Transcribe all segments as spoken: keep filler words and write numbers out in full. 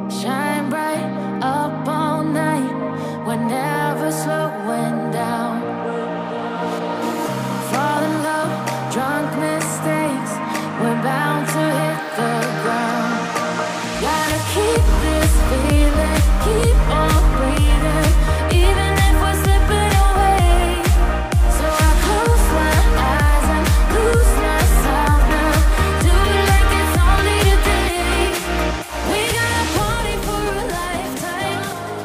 Shine bright up all night. We're never slowing down. Fall in love, drunk mistakes. We're bound to hit the ground. Gotta keep this feeling, keep on breathing, even if we're slipping away. So I close my eyes and lose myself now. Do it like it's only today. We got a party for a lifetime.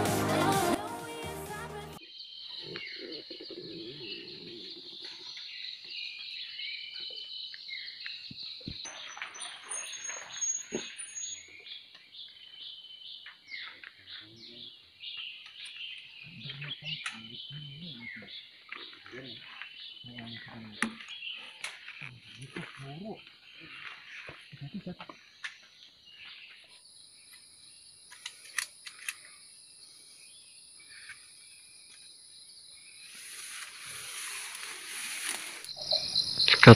Cekat.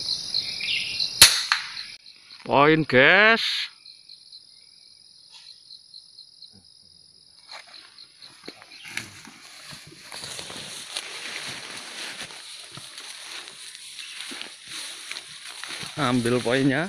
Poin, guys. Ambil poinnya.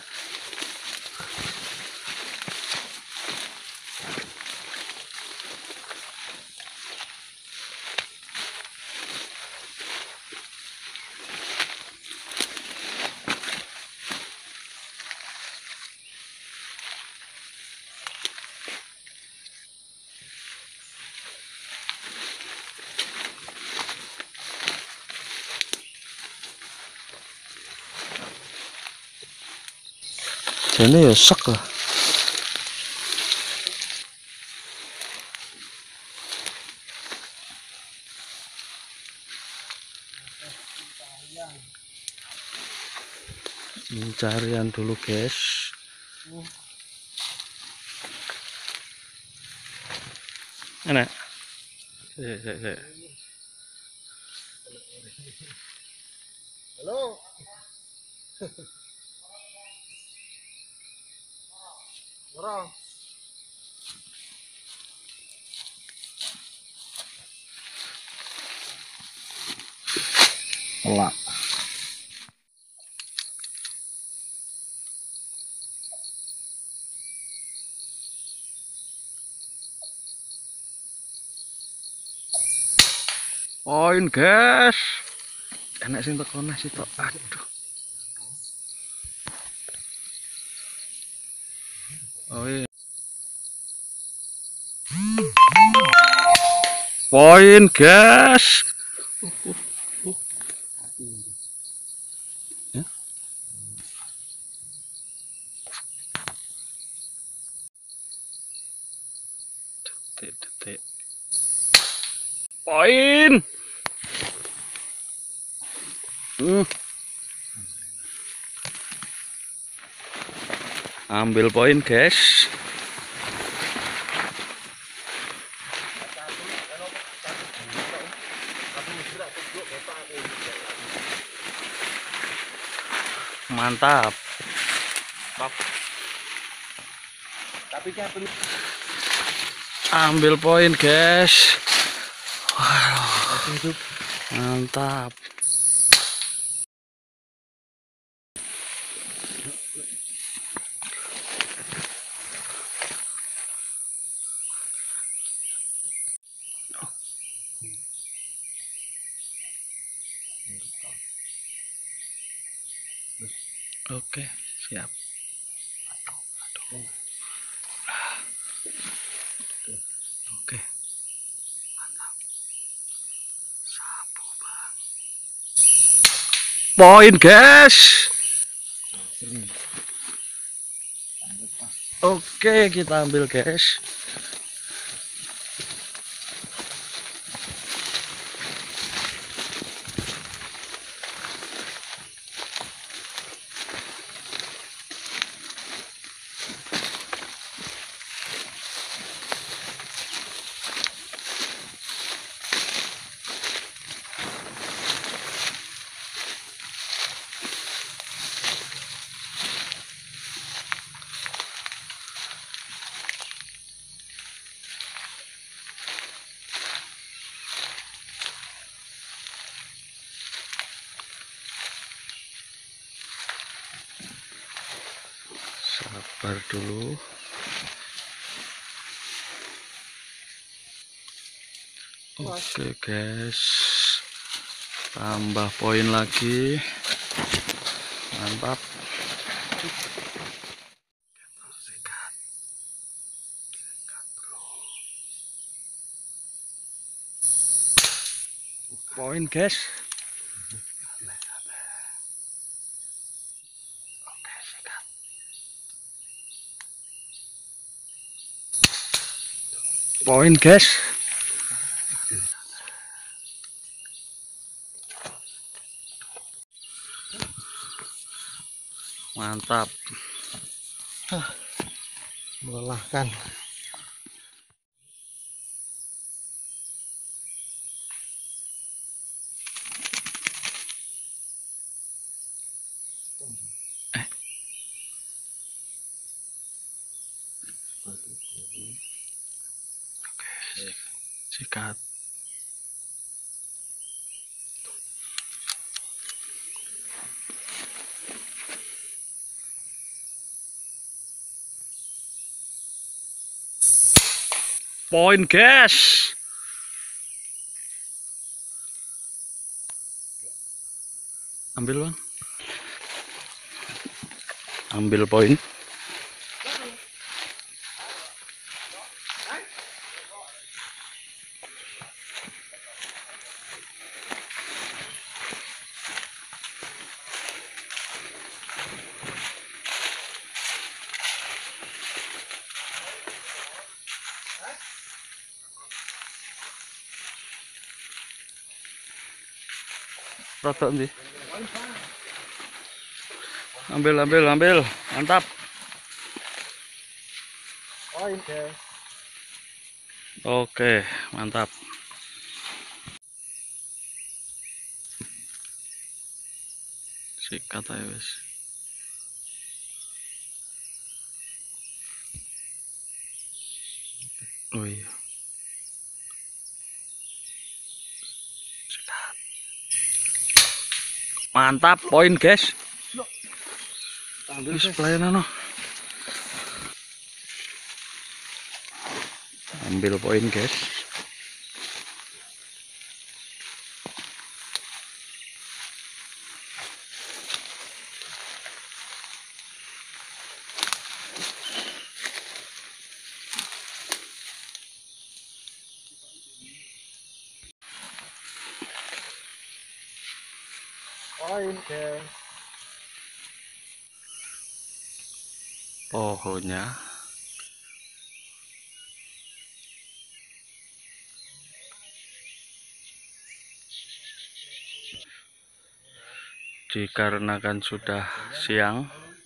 Ini ya sek lah. Pencarian dulu, guys. Enak. Sik, sik, sik. Halo. Orang. Pelak. Poin, guys. Enak sing teko nasi tok. Aduh. Oh iya. Poin, guys. Ya. Detik, detik. Poin. Hmm. Ambil poin, guys. Mantap. Ambil poin, guys. Wow. Mantap. Oke, siap. Oke, mantap. Sabu bang. Poin, guys. Oke, kita ambil, guys. sabar dulu. Oke guys, tambah poin lagi, mantap. Poin guys. Oke, sikat. Poin guys. Mantap. Melelahkan. Eh. Oke, sikat. Poin guys. Ambil bang. Ambil poin. Rotok nih. Ambil, ambil, ambil. Mantap. Poin guys. Oke, mantap. Sikat aja wes. Oh iya. Sikat. Mantap, poin guys. Ambil Wis pelayanan no. Ambil poin guys. Poin guys. Pohonnya dikarenakan sudah siang,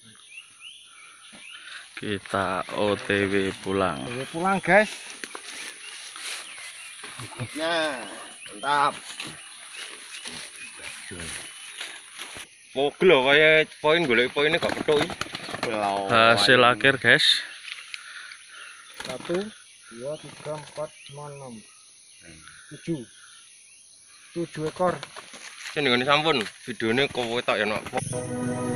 kita O T W pulang. Oke, pulang guys. Nah, mantap. Mogel loh kayak poin golek poinnya gak petuk. Hasil akhir guys. Satu, dua, tiga, empat, lima, enam, tujuh, tujuh ekor. Sini ngene sampun, videonya kowe tak ya nak.